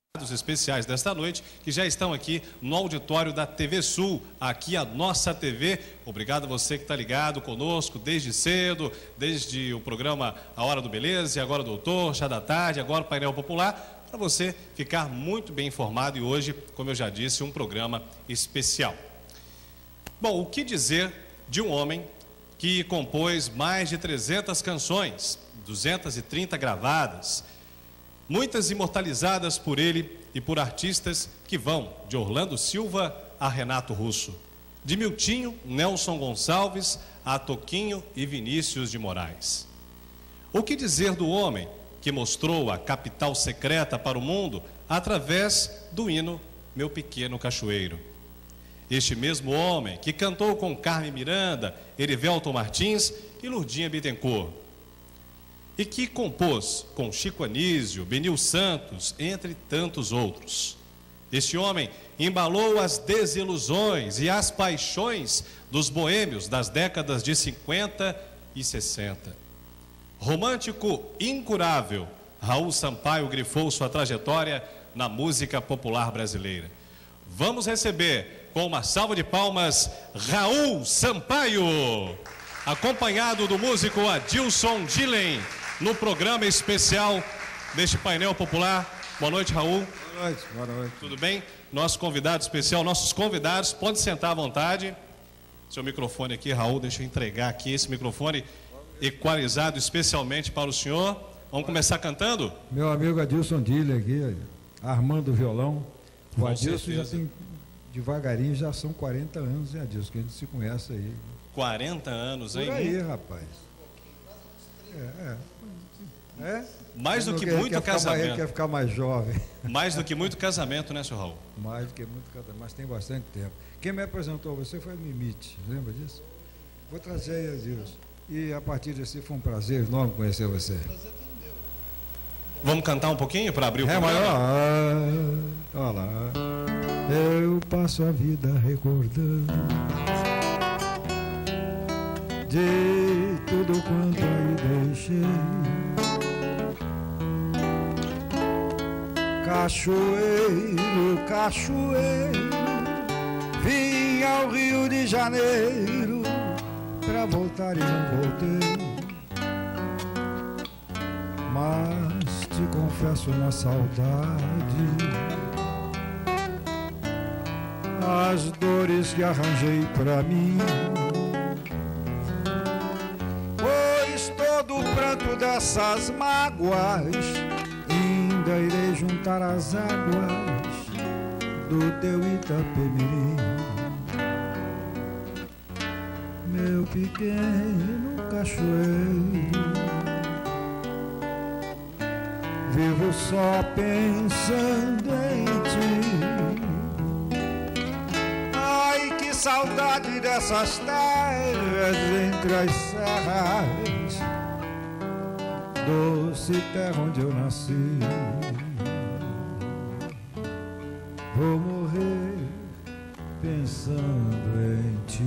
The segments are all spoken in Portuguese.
especiais desta noite, que já estão aqui no auditório da TV Sul, aqui a nossa TV. Obrigado a você que está ligado conosco desde cedo, desde o programa A Hora do Beleza, e agora o Doutor, Chá da Tarde, agora o Painel Popular, para você ficar muito bem informado. E hoje, como eu já disse, um programa especial. Bom, o que dizer de um homem que compôs mais de 300 canções, 230 gravadas, muitas imortalizadas por ele e por artistas que vão de Orlando Silva a Renato Russo, de Miltinho, Nelson Gonçalves a Toquinho e Vinícius de Moraes. O que dizer do homem que mostrou a capital secreta para o mundo através do hino Meu Pequeno Cachoeiro? Este mesmo homem que cantou com Carmen Miranda, Erivelton Martins e Lurdinha Bittencourt, e que compôs com Chico Anísio, Benil Santos, entre tantos outros. Este homem embalou as desilusões e as paixões dos boêmios das décadas de 50 e 60. Romântico incurável, Raul Sampaio grifou sua trajetória na música popular brasileira. Vamos receber, com uma salva de palmas, Raul Sampaio, acompanhado do músico Adilson Gillen, no programa especial deste painel popular. Boa noite, Raul. Boa noite, boa noite. Tudo bem? Nosso convidado especial, nossos convidados, pode sentar à vontade. Seu microfone aqui, Raul, deixa eu entregar aqui esse microfone equalizado especialmente para o senhor. Vamos começar cantando? Meu amigo Adilson Gillen aqui, armando o violão. O Adilson já tem, devagarinho, já são 40 anos, hein, Adilson, que a gente se conhece aí. 40 anos, hein? Por aí, rapaz. Mais do que muito casamento. Ele quer ficar mais jovem. Mais do que muito casamento, né, senhor Raul? Mais do que muito casamento, mas tem bastante tempo. Quem me apresentou a você foi o Mimite, lembra disso? Vou trazer aí, Adilson. E a partir desse foi um prazer enorme conhecer você. Vamos cantar um pouquinho para abrir o programa? Olha lá. Eu passo a vida recordando de tudo quanto aí deixei. Cachoeiro, cachoeiro, vim ao Rio de Janeiro pra voltar e não voltei. Mas te confesso na saudade as dores que arranjei pra mim. Pois todo o pranto dessas mágoas ainda irei juntar as águas do teu Itapemirim. Meu pequeno cachoeiro, vivo só pensando em ti. Ai, que saudade dessas terras entre as serras, doce terra onde eu nasci. Vou morrer pensando em ti.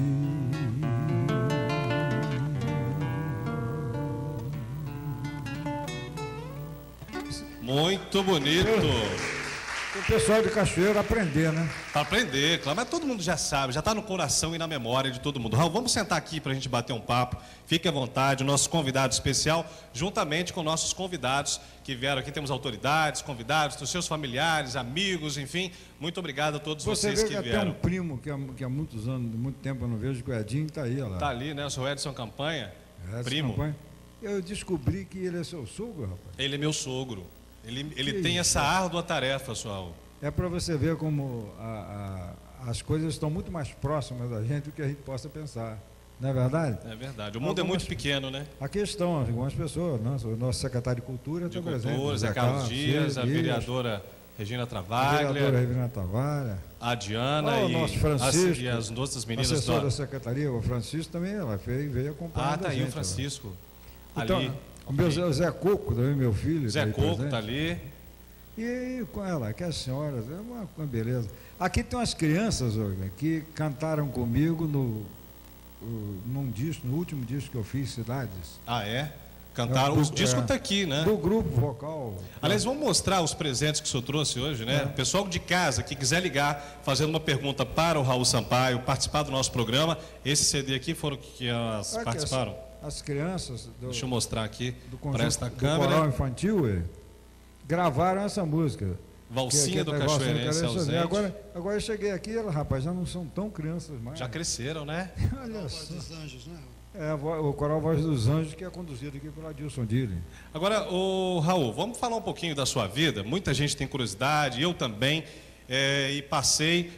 Muito bonito. O pessoal de Cachoeiro aprender, né? Para aprender, claro, mas todo mundo já sabe, já está no coração e na memória de todo mundo. Raul, vamos sentar aqui para a gente bater um papo. Fique à vontade, o nosso convidado especial, juntamente com nossos convidados que vieram aqui. Temos autoridades, convidados, dos seus familiares, amigos, enfim. Muito obrigado a todos vocês que vieram. Você vê que até um primo que há muitos anos, muito tempo eu não vejo, que o Edinho está aí, olha lá. Está ali, né? O seu Edson Campanha, primo. Campanha. Eu descobri que ele é seu sogro, rapaz. Ele é meu sogro. Ele tem essa árdua tarefa, senhor Raul. É para você ver como as coisas estão muito mais próximas da gente do que a gente possa pensar. Não é verdade? É verdade. O mundo é muito pequeno, né? Aqui estão algumas pessoas, o nosso secretário de Cultura está presente. Zé Carlos Dias, a vereadora Regina Travaglia. A vereadora Regina Travaglia. A Diana o nosso Francisco, e as outras meninas. O assessor da secretaria, o Francisco também, ela veio acompanhar. Tá aí o Francisco. Então, ali. O Zé Coco, também, meu filho. Zé Coco está ali. E com ela, que as senhoras, é uma beleza. Aqui tem umas crianças, olha, que cantaram comigo no último disco que eu fiz, Cidades. Ah, é? Cantaram, o disco está aqui, né? Do grupo vocal. Aliás, vamos mostrar os presentes que o senhor trouxe hoje, né? Pessoal de casa que quiser ligar, fazendo uma pergunta para o Raul Sampaio, participar do nosso programa. Esse CD aqui foram que elas participaram? As crianças deixa eu mostrar aqui para esta câmera. Do coral infantil, gravaram essa música. Valsinha do Cachoeirense ausente. Agora eu cheguei aqui, rapaz, já não são tão crianças mais. Já cresceram, né? Olha só. Voz dos Anjos, né? O coral Voz dos Anjos, que é conduzido aqui pelo Adilson Dille. Agora, Raul, vamos falar um pouquinho da sua vida. Muita gente tem curiosidade, eu também, e passei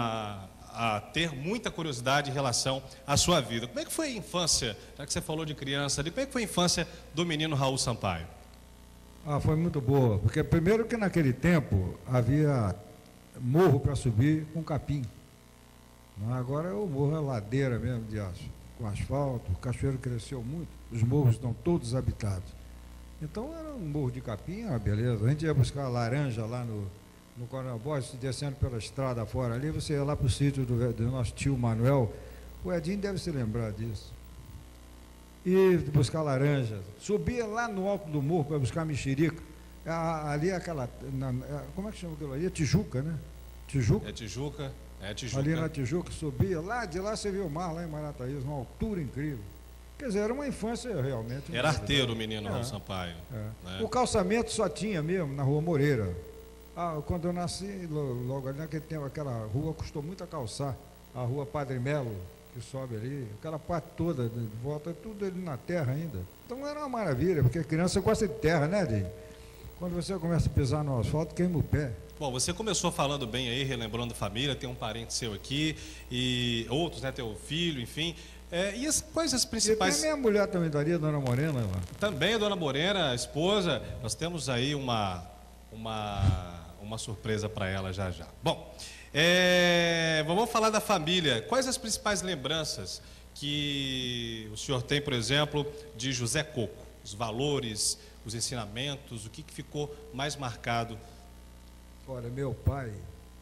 a ter muita curiosidade em relação à sua vida. Como é que foi a infância, já que você falou de criança, como é que foi a infância do menino Raul Sampaio? Foi muito boa, porque primeiro que naquele tempo havia morro para subir com capim. Agora o morro é ladeira mesmo de aço, com asfalto, o cachoeiro cresceu muito, os morros estão todos habitados. Então era um morro de capim, uma beleza. A gente ia buscar laranja lá no Coronel Borges, descendo pela estrada fora ali, você ia lá para o sítio do nosso tio Manuel, o Edinho deve se lembrar disso. E buscar laranja, subia lá no alto do morro para buscar mexerica. Ali como é que chama aquilo ali? É Tijuca, né? Tijuca? É Tijuca. Ali na Tijuca, subia, de lá você viu o mar, lá em Marataízes, uma altura incrível. Quer dizer, era uma infância realmente. Era arteiro o menino Raul Sampaio. Né? O calçamento só tinha mesmo na Rua Moreira. Quando eu nasci, logo ali naquele tempo, aquela rua custou muito a calçar, a Rua Padre Melo, que sobe ali, aquela parte toda de volta, tudo ali na terra ainda. Então era uma maravilha, porque a criança gosta de terra, né, Dinho? Quando você começa a pisar no asfalto, queima o pé. Bom, você começou falando bem aí, relembrando família, tem um parente seu aqui, e outros, né, teu filho, enfim. E as coisas principais... E tem minha mulher também daria, Dona Morena. Lá. Também a Dona Morena, a esposa, nós temos aí uma surpresa para ela já já. Bom... vamos falar da família. Quais as principais lembranças que o senhor tem, por exemplo, de José Coco? Os valores, os ensinamentos, o que ficou mais marcado? Olha, meu pai,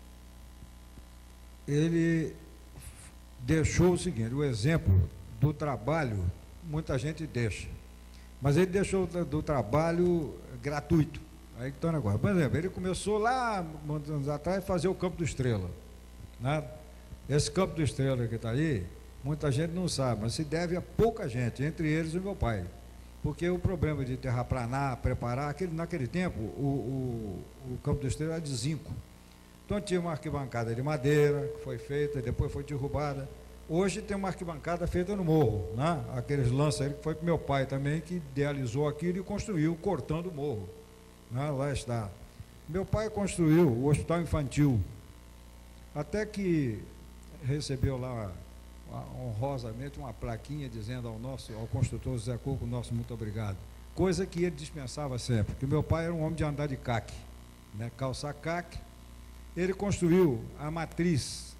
ele deixou o seguinte, o exemplo do trabalho, muita gente deixa, mas ele deixou do trabalho gratuito. Aí que está o negócio. Por exemplo, ele começou lá, muitos anos atrás, a fazer o Campo do Estrela. Né? Esse Campo do Estrela que está aí, muita gente não sabe, mas se deve a pouca gente, entre eles o meu pai. Porque o problema de terraplanar, preparar, naquele tempo, o Campo do Estrela era de zinco. Então tinha uma arquibancada de madeira, que foi feita, depois foi derrubada. Hoje tem uma arquibancada feita no morro, né? Aqueles lances aí que foi com meu pai também, que idealizou aquilo e construiu, cortando o morro. Lá está. Meu pai construiu o hospital infantil, até que recebeu lá honrosamente uma plaquinha dizendo ao construtor José Coco, nosso muito obrigado. Coisa que ele dispensava sempre, porque meu pai era um homem de andar de caque, né? Calçar caque. Ele construiu a matriz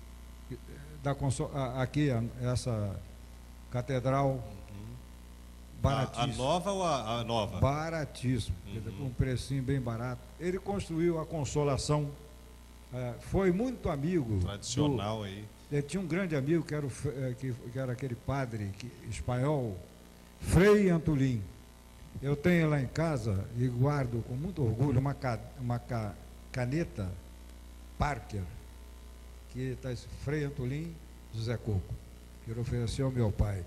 aqui, essa catedral. Baratíssimo. A nova ou a nova? Baratíssimo, com um precinho bem barato. Ele construiu a Consolação, foi muito amigo. Tradicional aí. Ele tinha um grande amigo que era aquele padre espanhol, Frei Antolin. Eu tenho lá em casa e guardo com muito orgulho uma caneta Parker, que está Frei Antolin José Coco, que ele ofereceu ao meu pai.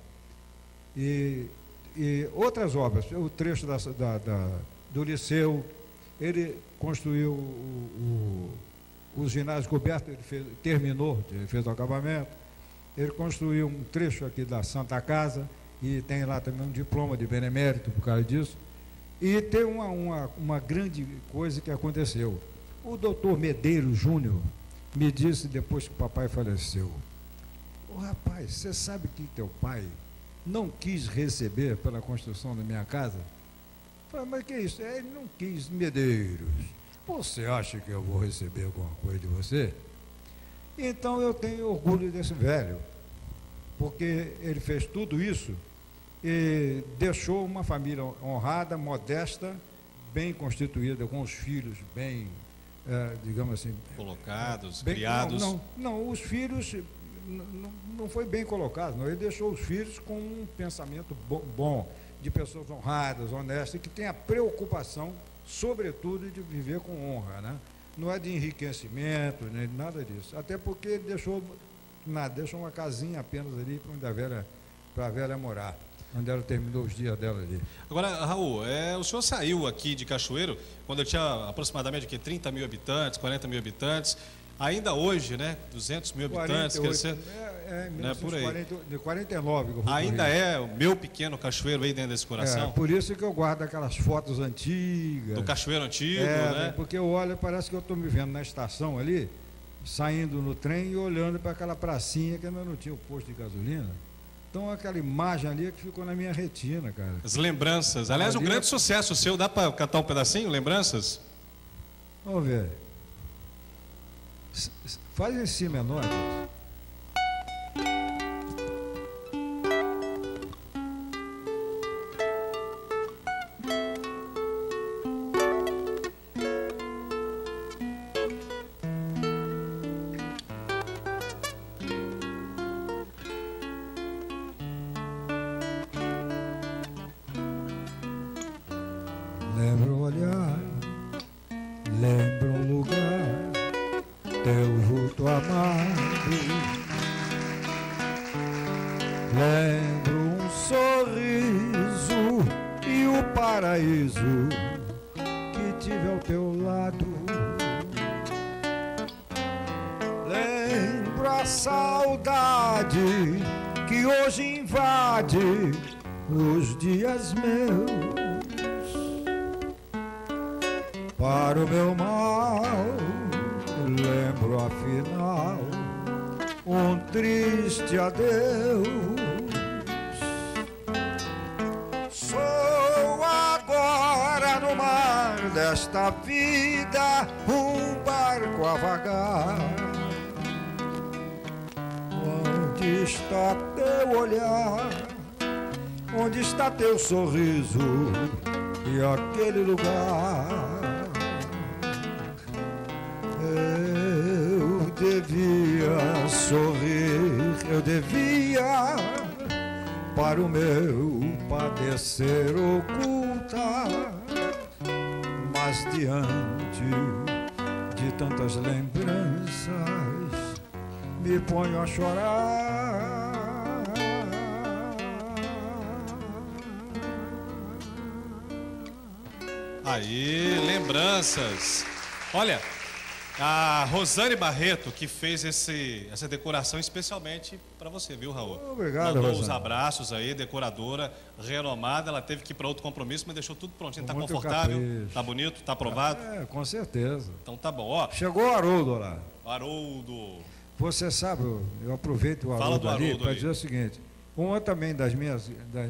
E outras obras, o trecho do liceu, ele construiu os ginásios cobertos, ele terminou, ele fez o acabamento, ele construiu um trecho aqui da Santa Casa, e tem lá também um diploma de benemérito por causa disso. E tem uma grande coisa que aconteceu. O doutor Medeiros Júnior me disse depois que o papai faleceu: rapaz, você sabe que teu pai não quis receber pela construção da minha casa? Eu falei, mas que é isso? Ele não quis. Medeiros, você acha que eu vou receber alguma coisa de você? Então eu tenho orgulho desse velho, porque ele fez tudo isso e deixou uma família honrada, modesta, bem constituída, com os filhos bem, digamos assim, colocados, bem, criados. Não, os filhos não foi bem colocado, não. Ele deixou os filhos com um pensamento bom. de pessoas honradas, honestas, que têm a preocupação, sobretudo, de viver com honra, né? Não é de enriquecimento, nem nada disso. Até porque ele deixou uma casinha apenas ali para a velha morar, onde ela terminou os dias dela ali. Agora, Raul, o senhor saiu aqui de Cachoeiro quando eu tinha aproximadamente 30 mil habitantes, 40 mil habitantes. Ainda hoje, né, 200 mil habitantes, 48, quer dizer, né, por aí. De 49 que eu fui ainda é o meu pequeno Cachoeiro aí dentro desse coração? Por isso que eu guardo aquelas fotos antigas. Do Cachoeiro antigo, né? Porque eu olho, parece que eu estou me vendo na estação ali, saindo no trem e olhando para aquela pracinha que ainda não tinha o posto de gasolina. Então aquela imagem ali é que ficou na minha retina, cara. As lembranças. Aliás, um grande sucesso seu. Dá para cantar um pedacinho, lembranças? Vamos ver. Faz em si menor. Lembro o olhar, lembro um lugar, teu vulto amado. Lembro um sorriso e o paraíso que tive ao teu lado. Lembro a saudade que hoje invade os dias meus. Para o meu mal, lembro afinal um triste adeus. Sou agora no mar desta vida um barco a vagar. Onde está teu olhar? Onde está teu sorriso e aquele lugar? Eu devia sorrir, eu devia para o meu padecer ocultar, mas diante de tantas lembranças me ponho a chorar. Aí, lembranças. Olha, a Rosane Barreto que fez essa decoração especialmente para você, viu, Raul? Obrigado, Mandou Rosane. os abraços aí, decoradora renomada. Ela teve que ir para outro compromisso, mas deixou tudo prontinho. Tá Muito confortável, capricho. tá bonito, tá aprovado? Com certeza. Então tá bom. Ó, Chegou o Haroldo lá. Haroldo. Você sabe, eu aproveito o Fala do Haroldo ali Haroldo para aí. dizer o seguinte: uma também das minhas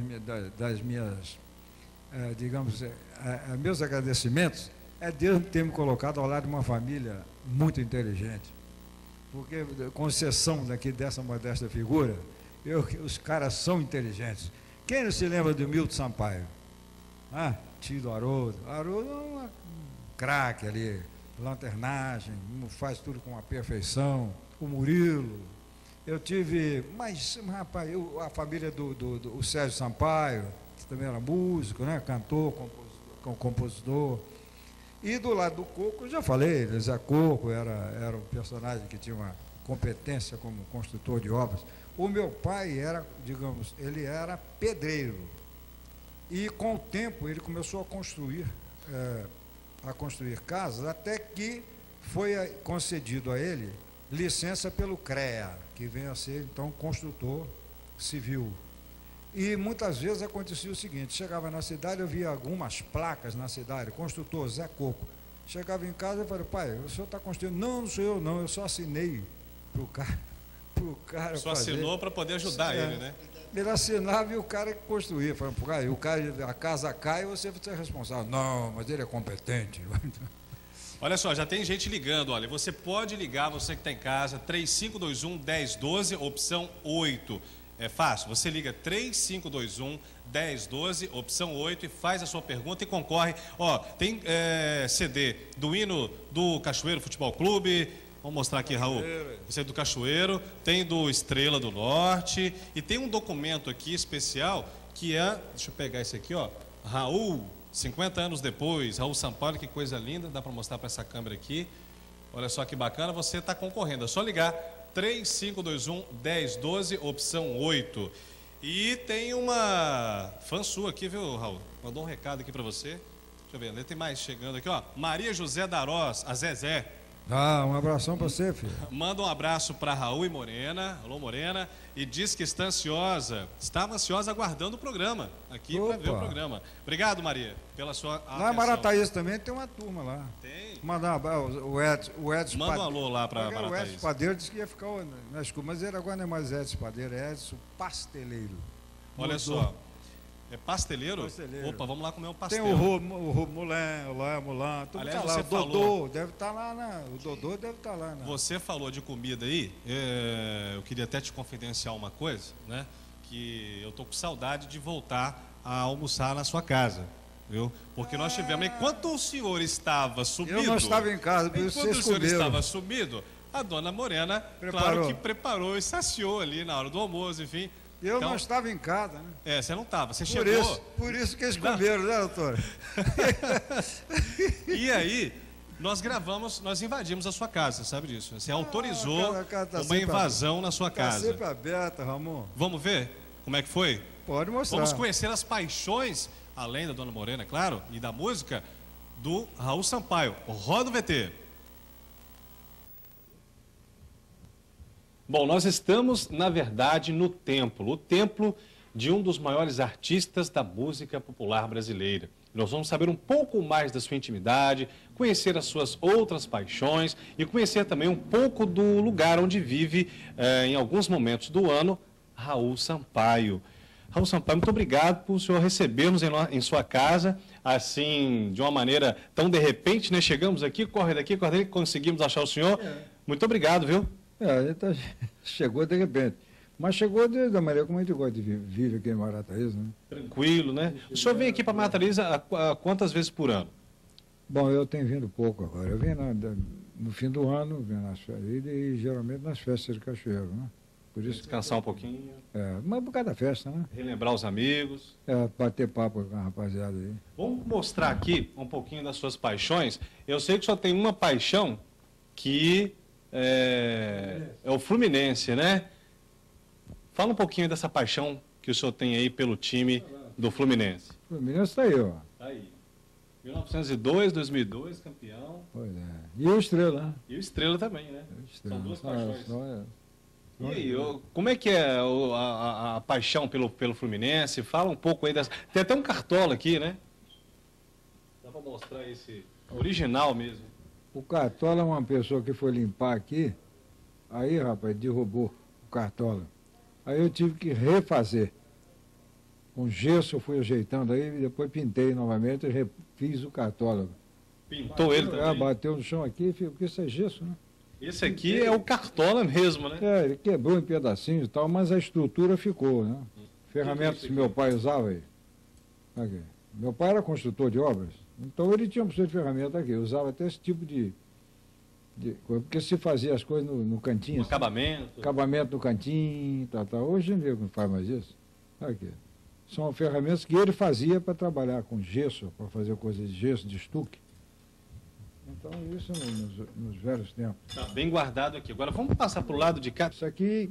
digamos, meus agradecimentos é Deus ter me colocado ao lado de uma família muito inteligente. Porque, com exceção dessa modesta figura, os caras são inteligentes. Quem não se lembra do Milton Sampaio? Tio do Haroldo. Haroldo é um craque ali, lanternagem, faz tudo com uma perfeição. O Murilo. Eu tive, mas rapaz, a família do Sérgio Sampaio, que também era músico, né? Cantor, compositor. E do lado do Coco, eu já falei, Zé Coco era um personagem que tinha uma competência como construtor de obras. O meu pai era, digamos, ele era pedreiro. E com o tempo ele começou a construir casas, até que foi concedido a ele licença pelo CREA, que vem a ser, então, construtor civil. E muitas vezes acontecia o seguinte: chegava na cidade, eu via algumas placas na cidade, construtor Zé Coco. Chegava em casa e falei: pai, o senhor está construindo? Não sou eu não, eu só assinei para o cara Só fazer. Assinou para poder ajudar ele, né? Ele assinava e o cara que construía. Falei: a casa cai e você é responsável. Não, mas ele é competente. Olha só, já tem gente ligando, olha, você pode ligar, você que está em casa, 3521-1012, opção 8. É fácil, você liga 3521-1012, opção 8 e faz a sua pergunta e concorre. Ó, tem CD do hino do Cachoeiro Futebol Clube, vamos mostrar aqui, Raul, você é do Cachoeiro, tem do Estrela do Norte e tem um documento aqui especial que é, deixa eu pegar esse aqui, ó, Raul, 50 anos depois, Raul Sampaio, que coisa linda, dá para mostrar para essa câmera aqui. Olha só que bacana, você está concorrendo, é só ligar 3521-1012, opção 8. E tem uma fã sua aqui, viu, Raul? Mandou um recado aqui para você. Deixa eu ver, tem mais chegando aqui, ó. Maria José Darós, a Zezé. Ah, um abração para você, filho. Manda um abraço para Raul e Morena, alô Morena, e diz que está ansiosa, estava ansiosa aguardando o programa, aqui para ver o programa. Obrigado, Maria, pela sua atenção. Lá em Marataízes também tem uma turma lá. Tem. Mandar o Edson Manda um alô lá para Marataízes. O Marataízes. Edson Padeiro disse que ia ficar na escola, mas ele agora não é mais Edson Padeiro, é Edson Pasteleiro. Olha só. É pasteleiro? Pasteleiro. Opa, vamos lá comer um pastel. Tem o Mulan, tudo Aliás, tá lá. você O Dodô deve estar lá, o Dodô deve estar lá. Você falou de comida aí, eu queria até te confidenciar uma coisa, né? Que eu tô com saudade de voltar a almoçar na sua casa, viu? Porque nós tivemos, enquanto o senhor estava sumido... Eu não estava em casa, por isso enquanto vocês o senhor comeram. estava sumido, a dona Morena, claro que preparou e saciou ali na hora do almoço, enfim... Eu então, não estava em casa, né? Você não estava, você chegou... Por isso que eles comeram, né, doutor? E aí, nós invadimos a sua casa, sabe disso? Você autorizou uma invasão na sua casa. Está sempre aberta, Ramon. Vamos ver como é que foi? Pode mostrar. Vamos conhecer as paixões, além da dona Morena, claro, e da música, do Raul Sampaio. Roda o VT. Bom, nós estamos, na verdade, no templo, o templo de um dos maiores artistas da música popular brasileira. Nós vamos saber um pouco mais da sua intimidade, conhecer as suas outras paixões e conhecer também um pouco do lugar onde vive, em alguns momentos do ano, Raul Sampaio. Raul Sampaio, muito obrigado por o senhor receber-nos em sua casa, assim, de uma maneira tão de repente, né? Chegamos aqui, corre daqui, conseguimos achar o senhor. Muito obrigado, viu? Então, chegou de repente. Mas chegou da maneira como a gente gosta de viver aqui em Marataízes, né? Tranquilo, né? O senhor vem aqui para Marataízes quantas vezes por ano? Bom, eu tenho vindo pouco agora. Eu venho no fim do ano, venho nas férias e geralmente nas festas de cachoeiro, né? Por isso descansar um pouquinho. Mas por causa da festa, né? Relembrar os amigos. Bater papo com a rapaziada aí. Vamos mostrar aqui um pouquinho das suas paixões. Eu sei que só tem uma paixão que... É o Fluminense, né? Fala um pouquinho dessa paixão que o senhor tem aí pelo time do Fluminense. O Fluminense está aí, ó. Tá aí. 1902, 2002, campeão. Pois é. E o Estrela. E o Estrela também, né? Estrela. São duas paixões. E aí, como é que é a paixão pelo Fluminense? Fala um pouco aí dessa... Tem até um cartola aqui, né? Dá para mostrar esse original mesmo. O Cartola é uma pessoa que foi limpar aqui, aí, rapaz, derrubou o Cartola. Aí eu tive que refazer. Com gesso eu fui ajeitando aí, depois pintei novamente e refiz o Cartola. Pintou ele também? Bateu no chão aqui, porque isso é gesso, né? Esse aqui é o Cartola mesmo, né? Ele quebrou em pedacinhos e tal, mas a estrutura ficou, né? Ferramentas que meu pai usava aí. Aqui. Meu pai era construtor de obras. Então ele tinha uma opção de ferramenta aqui, eu usava até esse tipo de coisa, porque se fazia as coisas no cantinho. No acabamento. Acabamento no cantinho, tal. Hoje em dia não faz mais isso. Aqui. São ferramentas que ele fazia para trabalhar com gesso, para fazer coisas de gesso, de estuque. Então isso nos velhos tempos. Está bem guardado aqui. Agora vamos passar para o lado de cá. Isso aqui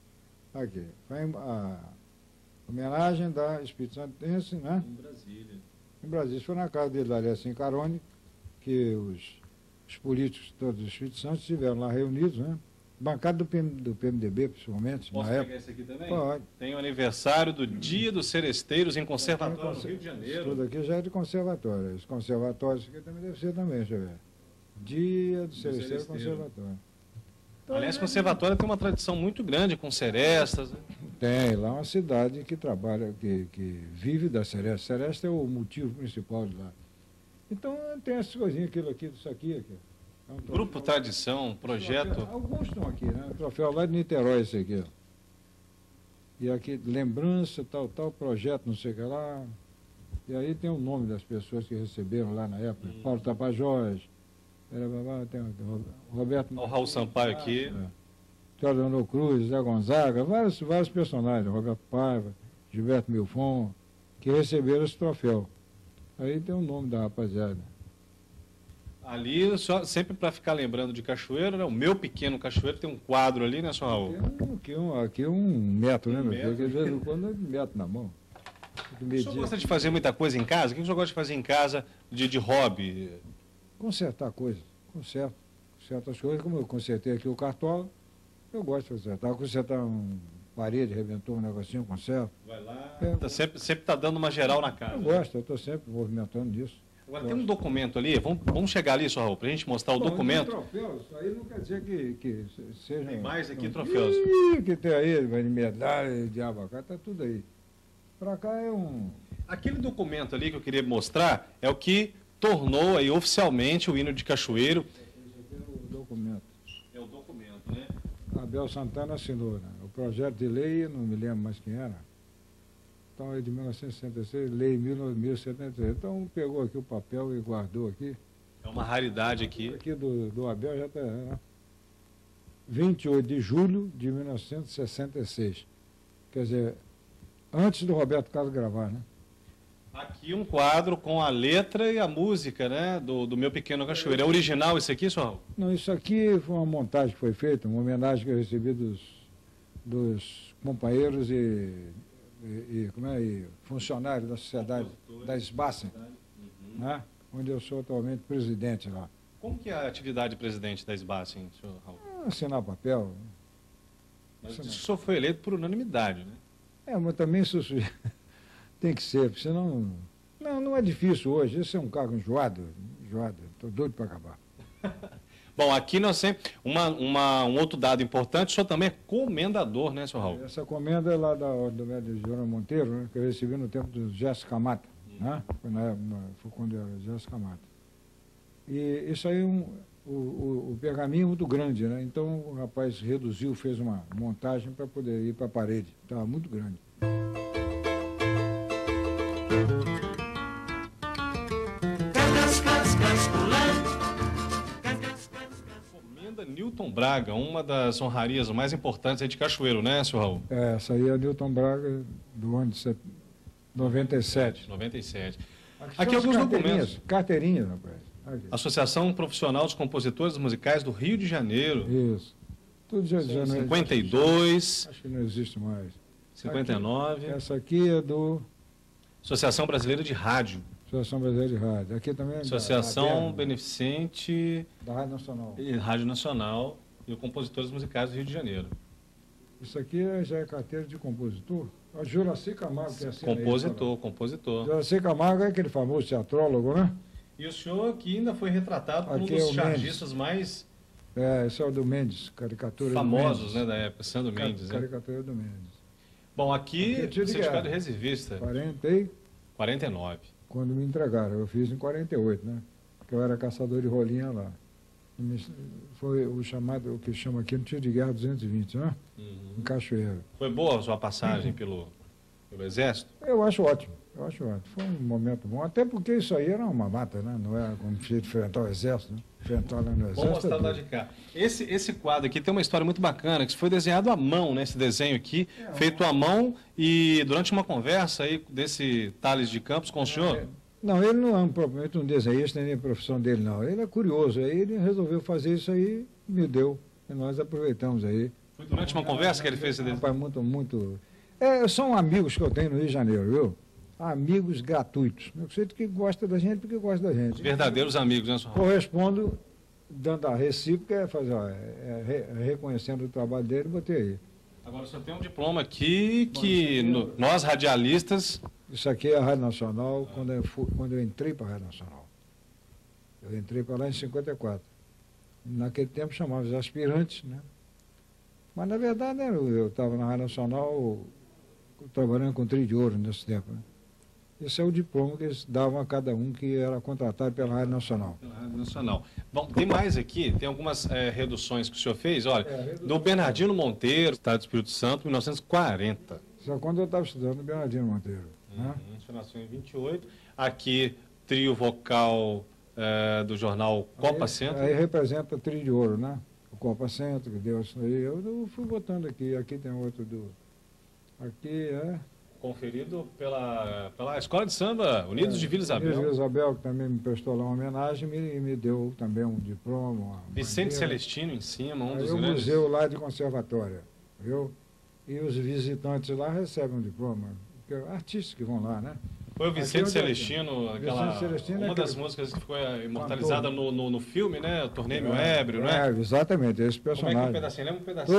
foi a homenagem da Espírito Santense, né? Em Brasília. Em Brasília, foi na casa dele, Alessio Carone, que os políticos todos do Espírito Santo estiveram lá reunidos, né? Bancada do PMDB, principalmente. Posso na pegar época. esse aqui também? Pode. Tem o aniversário do Dia dos Seresteiros em Conservatório, no Rio de Janeiro. Tudo aqui já é de conservatório. Os conservatórios aqui também deve ser também, deixa eu ver. Dia do Seresteiro Conservatório. Então, aliás, conservatório tem uma tradição muito grande com serestas, né? Tem, lá é uma cidade que trabalha, que vive da seresta. Seresta é o motivo principal de lá. Então tem essas coisinhas, aquilo aqui, isso aqui. É um Grupo Tradição, projeto... Alguns estão aqui, né? O troféu lá de Niterói, esse aqui, ó. E aqui, lembrança, tal, projeto, não sei o que lá. E aí tem o nome das pessoas que receberam lá na época. Paulo Tapajós, tem o Roberto... O Raul Sampaio aqui. Teodoro Cruz, Zé Gonzaga, vários personagens, Roberto Paiva, Gilberto Milfon, que receberam esse troféu. Aí tem o nome da rapaziada. Ali, só, sempre para ficar lembrando de Cachoeiro, né? O Meu Pequeno Cachoeiro tem um quadro ali, né, senhor Raul? Aqui é um metro, né, meu metro. filho? De vez em quando é de metro na mão. O senhor gosta de fazer muita coisa em casa? O que o senhor gosta de fazer em casa de hobby? Consertar coisas, conserto as coisas, como eu consertei aqui o cartola, eu gosto de consertar uma parede, rebentou um negocinho, conserto. Vai lá, sempre tá dando uma geral na casa. Eu gosto, eu estou sempre movimentando nisso. Agora tem um documento ali, vamos chegar ali, senhor Raul, para a gente mostrar o documento. Troféus, isso aí não quer dizer que seja... Tem mais aqui troféus. Que tem aí, vai de medalha, de abacate, tá tudo aí. Para cá é um... Aquele documento ali que eu queria mostrar é o que tornou aí oficialmente o hino de Cachoeiro. Esse aqui é o documento. É o documento, né? Abel Santana assinou, né? O projeto de lei, não me lembro mais quem era. Então é de 1966, lei 1073. Então pegou aqui o papel e guardou aqui. É uma raridade aqui. Aqui do Abel já está, né? 28 de julho de 1966. Quer dizer, antes do Roberto Carlos gravar, né? Aqui um quadro com a letra e a música, né? Do Meu Pequeno Cachoeiro. É original isso aqui, senhor Raul? Não, isso aqui foi uma montagem que foi feita, uma homenagem que eu recebi dos companheiros e funcionários da sociedade da SBACEN, né? Onde eu sou atualmente presidente lá. Como que é a atividade de presidente da SBACEN, senhor Raul? Assinar papel. Mas o senhor foi eleito por unanimidade, né? Mas também isso tem que ser, porque senão... Não é difícil hoje, esse é um cargo enjoado, estou doido para acabar. Bom, aqui nós temos um outro dado importante, o senhor também é comendador, né, senhor Raul? Essa comenda é lá da Ordem do Médio de João Monteiro, né, que eu recebi no tempo do Jéssica Mata, né? Foi quando era Jéssica Mata. E isso aí, o pergaminho é muito grande, né? Então o rapaz reduziu, fez uma montagem para poder ir para a parede. Estava muito grande. Newton Braga, uma das honrarias mais importantes aí de Cachoeiro, né, senhor Raul? Essa aí é Newton Braga do ano de 97. 97. Aqui alguns documentos. Carteirinhas, rapaz. Aqui. Associação Profissional dos Compositores Musicais do Rio de Janeiro. Isso. Tudo já 52. Acho que não existe mais. 59. Essa aqui é do... Associação Brasileira de Rádio. Associação Brasileira de Rádio. Aqui também é Associação Beneficente da Rádio Nacional. E Rádio Nacional e o Compositores Musicais do Rio de Janeiro. Isso aqui já é carteira de compositor. O Juraci Camargo que assina compositor. Juraci Camargo é aquele famoso teatrólogo, né? E o senhor aqui ainda foi retratado como um dos chargistas mais... esse é o do Mendes, caricatura famosos, do Mendes. né, da época, Sandro Mendes. Caricatura do Mendes. Bom, aqui certificado de reservista. 49. Quando me entregaram, eu fiz em 48, né? Porque eu era caçador de rolinha lá. Foi o chamado, o que chama aqui no tiro de guerra 220, né? Em Cachoeiro. Foi boa a sua passagem pelo Exército? Eu acho ótimo. Foi um momento bom, até porque isso aí era uma mata, né? Não era como se enfrentar o Exército, né? Enfrentar lá no Exército. Vamos mostrar lá de cá. Esse quadro aqui tem uma história muito bacana, que foi desenhado à mão, né? Esse desenho aqui, feito à mão, e durante uma conversa aí desse Tales de Campos com o senhor... Não, ele não é propriamente um desenhista, nem a profissão dele, não. Ele é curioso, aí ele resolveu fazer isso aí, me deu, e nós aproveitamos aí. Foi durante uma conversa que ele fez esse desenho? Rapaz, muito... são amigos que eu tenho no Rio de Janeiro, viu? Amigos gratuitos. Eu sei que gosta da gente porque gosta da gente. Verdadeiros amigos, né, senhor? Correspondo, dando a recíproca, reconhecendo o trabalho dele, botei aí. Agora, o senhor tem um diploma aqui que nós, radialistas... Isso aqui é a Rádio Nacional, quando eu entrei para a Rádio Nacional. Eu entrei para lá em 54. Naquele tempo chamavam os aspirantes, né? Mas, na verdade, eu estava na Rádio Nacional trabalhando com trio de ouro nesse tempo, né? Esse é o diploma que eles davam a cada um que era contratado pela Rádio Nacional. Pela Rádio Nacional. Bom, tem mais aqui, tem algumas reduções que o senhor fez. Olha, do Bernardino Monteiro, Estado do Espírito Santo, 1940. Só quando eu estava estudando no Bernardino Monteiro. Né? O senhor nasceu em 28. Aqui, trio vocal do jornal Copa Centro. Aí representa o trio de ouro, né? O Copa Centro, que deu isso aí. Eu fui botando aqui. Aqui tem outro do... Aqui é... conferido pela Escola de Samba Unidos de Vila Isabel. Vila Isabel, que também me prestou lá uma homenagem e me deu também um diploma. Vicente Celestino em cima, um dos o grandes... museu lá de conservatória, viu? E os visitantes lá recebem um diploma, porque artistas que vão lá, né? Foi o Vicente Celestino, uma das aquele... músicas que foi imortalizada no filme, né? O Torneio Ébrio, né? Exatamente, esse personagem. Como é que é um pedacinho? Lembra um pedacinho?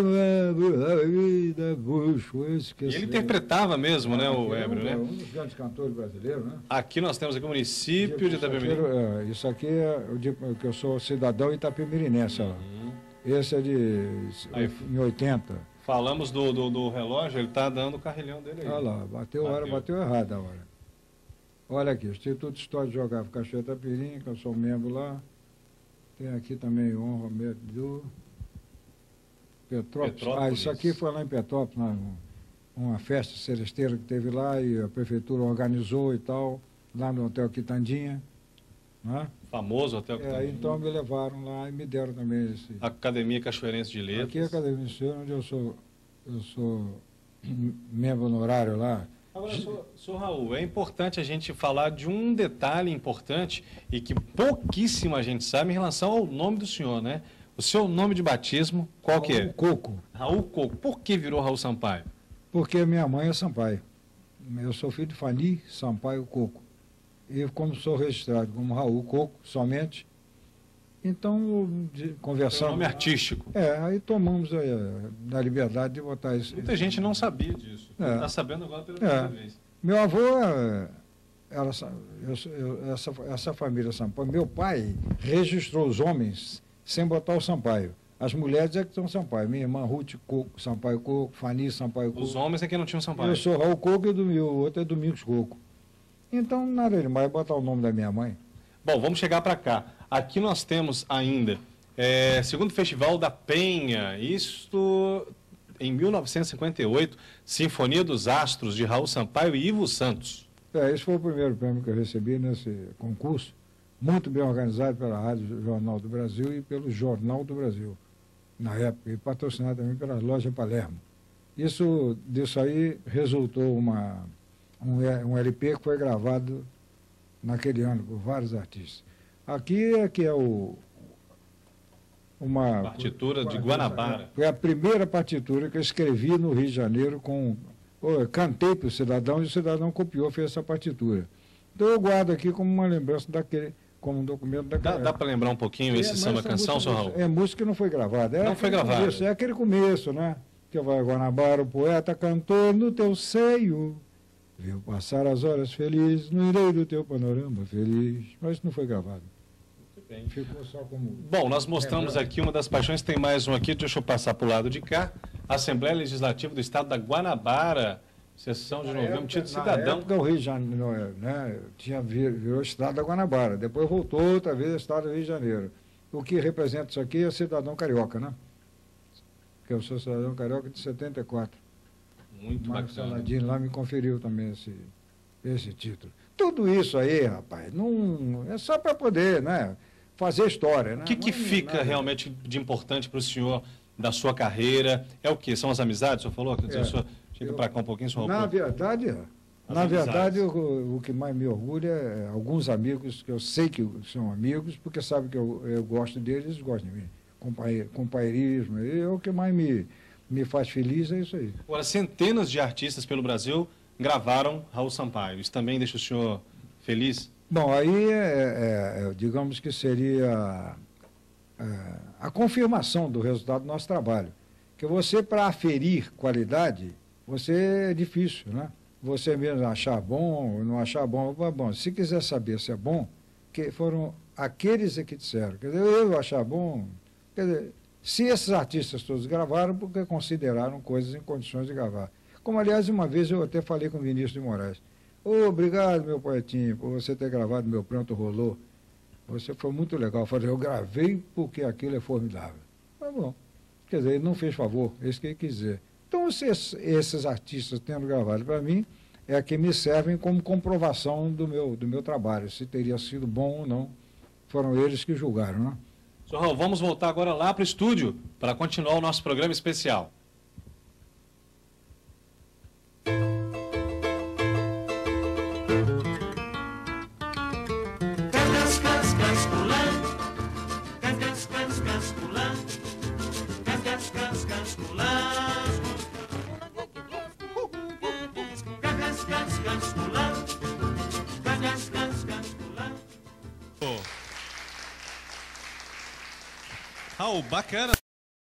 E ele interpretava mesmo, né, o Ébrio, né? Um dos grandes cantores brasileiros, né? Aqui nós temos aqui o município de Itapemirim. Isso aqui é que eu sou cidadão itapemirinense. Esse é em 80. Falamos do relógio, ele está dando o carrilhão dele aí. Olha lá, bateu errado a hora. Olha aqui, Instituto Histórico de Geográfico Cachoeira Itapirim, que eu sou membro lá. Tem aqui também honra do Petrópolis. Isso aqui foi lá em Petrópolis, uma festa seresteira que teve lá e a prefeitura organizou e tal, lá no Hotel Quitandinha. Né? Famoso Hotel Quitandinha. Então me levaram lá e me deram também esse... Academia Cachoeirense de Letras. Aqui é a Academia de Letras, onde eu sou membro honorário lá. Agora, senhor Raul, é importante a gente falar de um detalhe importante e que pouquíssima gente sabe em relação ao nome do senhor, né? O seu nome de batismo, qual que é? Raul Coco. Raul Coco. Por que virou Raul Sampaio? Porque minha mãe é Sampaio. Eu sou filho de Fani Sampaio Coco. E como sou registrado como Raul Coco somente, então conversamos... É um nome artístico. Aí tomamos a liberdade de botar isso. Muita gente não sabia disso. Está sabendo agora pela primeira vez. Meu avô, essa família Sampaio, meu pai registrou os homens sem botar o Sampaio. As mulheres é que são Sampaio. Minha irmã Ruth Coco, Sampaio Coco, Fani Sampaio Coco. Os homens é que não tinham Sampaio. Eu sou Raul Coco e o outro é Domingos Coco. Então, nada demais botar o nome da minha mãe. Bom, vamos chegar para cá. Aqui nós temos ainda, segundo Festival da Penha, isto em 1958, Sinfonia dos Astros, de Raul Sampaio e Ivo Santos. Esse foi o primeiro prêmio que eu recebi nesse concurso, muito bem organizado pela Rádio Jornal do Brasil e pelo Jornal do Brasil, na época, e patrocinado também pela Loja Palermo. Disso aí resultou um LP que foi gravado naquele ano por vários artistas. Aqui é que é uma partitura de Guanabara. Foi a primeira partitura que eu escrevi no Rio de Janeiro eu cantei para o cidadão e o cidadão copiou, fez essa partitura. Então eu guardo aqui como uma lembrança como um documento daquela. Dá para lembrar um pouquinho esse samba-canção, senhor Raul? É música que não foi gravada. Não foi gravada. É aquele começo, né? Que vai Guanabara, o poeta cantou no teu seio. Viu passar as horas felizes no irei do teu panorama feliz. Mas não foi gravado. Muito bem. Ficou só como... Bom, nós mostramos aqui uma das paixões, tem mais um aqui, deixa eu passar para o lado de cá. Assembleia Legislativa do Estado da Guanabara, sessão de novembro, título cidadão. Na época, o Rio de Janeiro, né, virou Estado da Guanabara. Depois voltou outra vez ao Estado do Rio de Janeiro. O que representa isso aqui é cidadão carioca, né? Que eu sou cidadão carioca de 74. Muito Marcos bacana. Saladino lá me conferiu também esse título. Tudo isso aí, rapaz, não é só para poder, né, fazer história. Né? O que fica realmente de importante para o senhor da sua carreira? É o quê? São as amizades, o senhor falou? Quer dizer, o senhor chega para cá um pouquinho, senhor. Na verdade, o que mais me orgulha é alguns amigos que eu sei que são amigos, porque sabem que eu gosto deles, eles gostam de mim. Companheirismo, o que mais me faz feliz é isso aí. Agora, centenas de artistas pelo Brasil gravaram Raul Sampaio. Isso também deixa o senhor feliz? Bom, aí digamos que seria a confirmação do resultado do nosso trabalho. Que você, para aferir qualidade, é difícil, né? Você mesmo achar bom ou não achar bom. Bom, se quiser saber se é bom, que foram aqueles que disseram. Quer dizer, eu achar bom... Quer dizer, se esses artistas todos gravaram, porque consideraram coisas em condições de gravar. Como, aliás, uma vez eu até falei com o Vinícius de Moraes. Obrigado, meu poetinho, por você ter gravado Meu Pranto Rolou. Você foi muito legal. Eu falei, eu gravei porque aquilo é formidável. Mas bom, quer dizer, ele não fez favor, é isso que ele quis dizer. Então, esses artistas tendo gravado para mim, é que me servem como comprovação do meu trabalho, se teria sido bom ou não. Foram eles que julgaram, né? Senhor Raul, vamos voltar agora lá para o estúdio para continuar o nosso programa especial. Raul, bacana.